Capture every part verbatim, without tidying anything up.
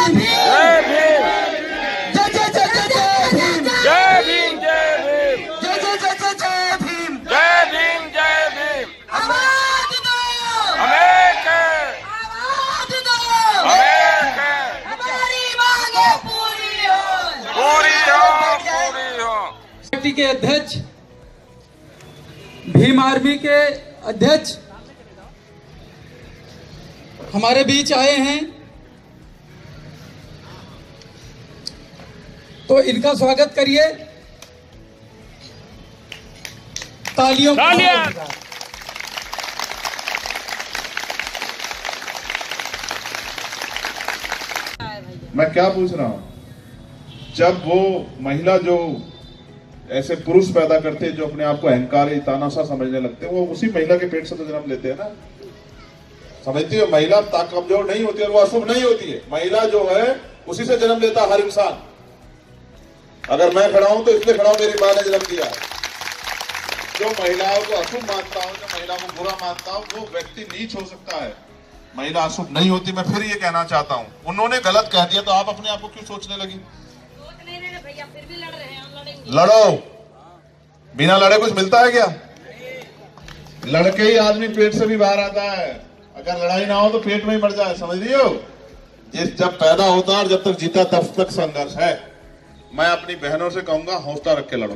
के अध्यक्ष, भीम आर्मी के अध्यक्ष हमारे बीच आए हैं, तो इनका स्वागत करिए तालियों तालियां। मैं क्या पूछ रहा हूं, जब वो महिला जो ऐसे पुरुष पैदा करते हैं जो अपने आप को अहंकारी तानाशाह समझने लगते हैं, वो उसी महिला के पेट से तो जन्म लेते हैं ना। समझती है, महिला कमजोर नहीं होती है और वो अशुभ नहीं होती है। महिला जो है उसी से जन्म लेता हर इंसान। अगर मैं खड़ा हूं तो इसलिए खड़ा हूं, मेरी मां ने जन्म दिया। जो महिलाओं को अशुभ मानता हूं, जो महिला को बुरा मानता हूं, वो व्यक्ति नीच हो सकता है। महिला अशुभ नहीं होती। मैं फिर ये कहना चाहता हूं, उन्होंने गलत कह दिया तो आप अपने आप को क्यों सोचने लगी? भैया फिर भी लड़ रहे हैं, हम लड़ेंगे। लड़ो, बिना लड़े कुछ मिलता है क्या? लड़के ही आदमी पेट से भी बाहर आता है। अगर लड़ाई ना हो तो पेट में ही मर जाए, समझ रही हो? जिस जब पैदा होता है और जब तक जीता तब तक संघर्ष है। मैं अपनी बहनों से कहूंगा, हौसला रख के लड़ो।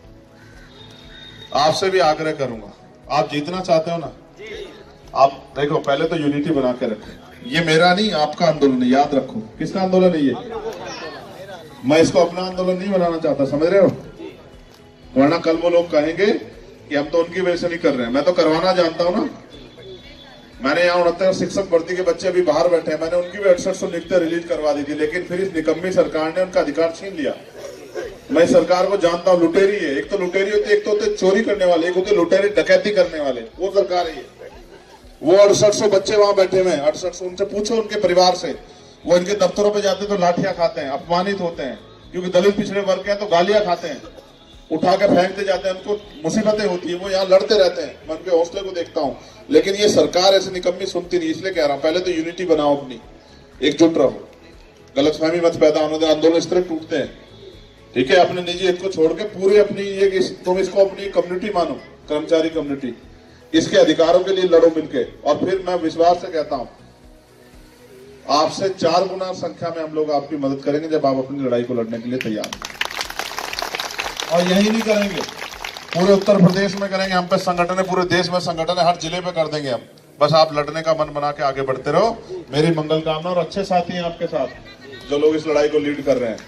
आपसे भी आग्रह करूंगा, आप जीतना चाहते हो ना, आप देखो पहले तो यूनिटी बना के रखो। ये मेरा नहीं, आपका आंदोलन है, याद रखो। किसका आंदोलन है ये? मैं इसको अपना आंदोलन नहीं बनाना चाहता, समझ रहे हो? वरना कल वो लोग कहेंगे कि हम तो उनकी वजह से नहीं कर रहे हैं। मैं तो करवाना जानता हूं ना। मैंने यहाँ उनहत्तर शिक्षक भर्ती के बच्चे अभी बाहर बैठे हैं, मैंने उनकी भी अड़सठ सौ नियुक्तियां रिलीज करवा दी थी, लेकिन फिर इस निकम्मी सरकार ने उनका अधिकार छीन लिया। मैं सरकार को जानता हूँ, लुटेरी है। एक तो लुटेरी होती है, एक तो होते चोरी करने वाले, एक होते लुटेरी डकैती करने वाले। वो सरकार है। वो अड़सठ सौ बच्चे वहां बैठे हुए हैं, अड़सठ सौ। उनसे पूछो उनके परिवार से, वो इनके दफ्तरों पे जाते तो लाठियां खाते हैं, अपमानित होते हैं, क्योंकि दलित पिछड़े वर्ग के हैं तो गालियां खाते हैं, उठा के फेंकते जाते हैं, उनको मुसीबतें होती है, वो यहाँ लड़ते रहते हैं। मैं उनके हौसले को देखता हूँ, लेकिन ये सरकार ऐसे निकम्मी सुनती नहीं। इसलिए कह रहा हूँ, पहले तो यूनिटी बनाओ, अपनी एकजुट रहो, गलतफहमी मत पैदा होने दो। आंदोलन इस तरह टूटते हैं, ठीक है? अपने निजी हित को छोड़ के पूरी अपनी ये, तुम इसको अपनी कम्युनिटी मानो, कर्मचारी कम्युनिटी, इसके अधिकारों के लिए लड़ो मिलके। और फिर मैं विश्वास से कहता हूँ, आपसे चार गुना संख्या में हम लोग आपकी मदद करेंगे जब आप अपनी लड़ाई को लड़ने के लिए तैयार हैं। और यही नहीं करेंगे, पूरे उत्तर प्रदेश में करेंगे। हम पे संगठन है, पूरे देश में संगठन है, हर जिले पे कर देंगे हम। बस आप लड़ने का मन बना के आगे बढ़ते रहो। मेरी मंगल कामना। और अच्छे साथी हैं आपके साथ जो लोग इस लड़ाई को लीड कर रहे हैं।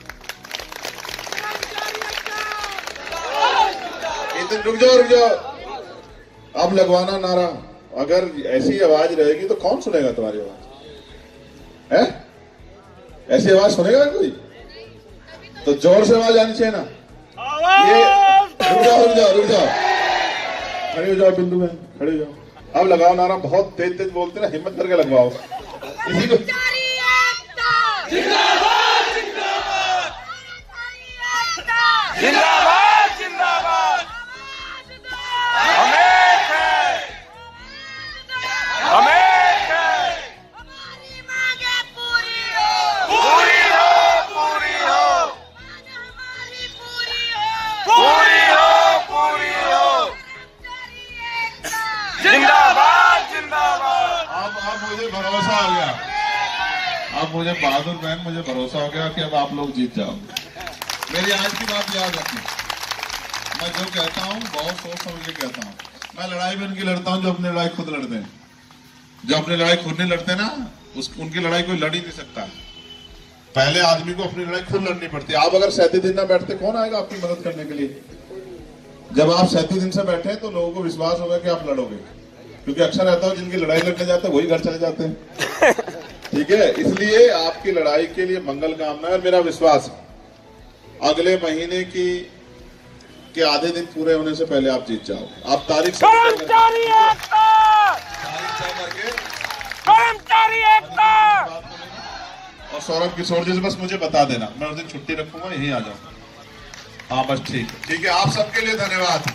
इतने रुक जाओ, रुक जाओ, अब लगवाना नारा। अगर ऐसी आवाज रहेगी तो कौन सुनेगा तुम्हारी आवाज? है? ऐसी आवाज सुनेगा कोई? तो जोर से आवाज आनी चाहिए ना। ये रुक जाओ, रुक जाओ, रुक जाओ, खड़े हो जाओ, बिंदु में खड़े हो जाओ। अब लगाओ नारा, बहुत तेज तेज बोलते ना, हिम्मत करके लगवाओ। इसी को भरोसा हो गया। अब मुझे बहादुर बहन, मुझे भरोसा हो गया कि अब आप लोग जीत जाओगे। मेरी आज की बात याद रखना, मैं जो कहता हूँ बहुत सोच समझ के कहता हूँ। मैं लड़ाई भी उनकी लड़ता हूँ जो अपनी लड़ाई खुद लड़ते हैं। जो अपनी लड़ाई खुद नहीं लड़ते ना, उस उनकी लड़ाई कोई लड़ ही नहीं सकता। पहले आदमी को अपनी लड़ाई खुद लड़नी पड़ती है। आप अगर सैंतीस दिन ना बैठते, कौन आएगा आपकी मदद करने के लिए? जब आप सैंतीस दिन से बैठे तो लोगों को विश्वास होगा कि आप लड़ोगे, क्योंकि अक्सर रहता है जिनकी लड़ाई लड़ने जाते हैं वही घर चले जाते हैं। ठीक है, इसलिए आपकी लड़ाई के लिए मंगल कामना है। और मेरा विश्वास अगले महीने की के आधे दिन पूरे होने से पहले आप जीत जाओ। आप तारीख से कर्मचारी एकता, कर्मचारी एकता। और सौरभ किशोर जी से बस मुझे बता देना, मैं उस दिन छुट्टी रखूंगा, यहीं आ जाऊंगा। हाँ बस ठीक है, ठीक है। आप सबके लिए धन्यवाद।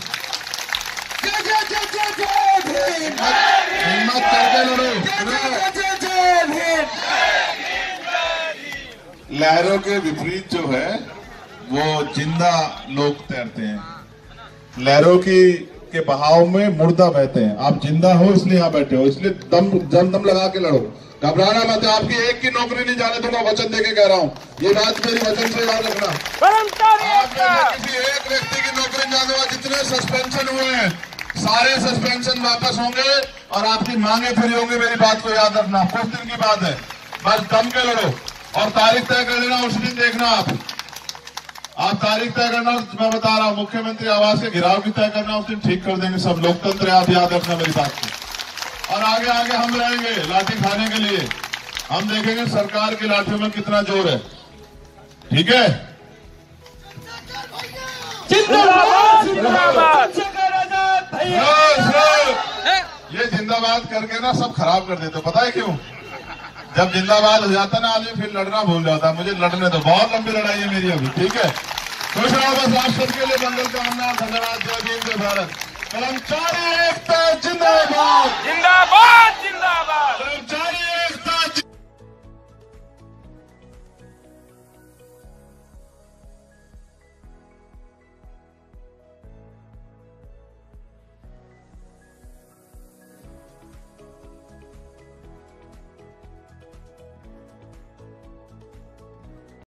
हिम्मत करके लड़ो। लहरों के विपरीत जो है वो जिंदा लोग तैरते हैं। लहरों की के बहाव में मुर्दा बहते हैं। आप जिंदा हो इसलिए यहाँ बैठे हो, इसलिए दम जम दम लगा के लड़ो, घबराना मत। आपकी एक की नौकरी नहीं जाने दूंगा, वचन देके कह रहा हूँ। ये बात मेरी वचन से याद रखना। कर्मचारी आप में एकता। से किसी एक व्यक्ति की नौकरी नहीं जाने दूंगा। जितने सस्पेंशन हुए हैं सारे सस्पेंशन वापस होंगे और आपकी मांगे फ्री होंगी। मेरी बात को याद रखना, कुछ दिन की बात है, बस दम के लड़ो और तारीख तय कर लेना। उस दिन देखना आप आप तारीख तय करना। मैं बता रहा हूँ, मुख्यमंत्री आवास के घिराव की तय करना, उस दिन ठीक कर देंगे सब। लोकतंत्र है, आप याद रखना मेरी बात को। और आगे आगे हम रहेंगे लाठी खाने के लिए। हम देखेंगे सरकार की लाठियों में कितना जोर है। ठीक है, जिंदाबाद जिंदाबाद। ये जिंदाबाद करके ना सब खराब कर देते, पता है क्यों? जब जिंदाबाद हो जाता ना आदमी फिर लड़ना भूल जाता। मुझे लड़ने दो, बहुत लंबी लड़ाई है मेरी अभी। ठीक है, खुश रहो बस। आप सबके लिए मंगल कामना। धन्यवाद। जय भीम, जय भारत। कर्मचारी एकता जिंदाबाद, जिंदाबाद जिंदाबाद। कर्मचारी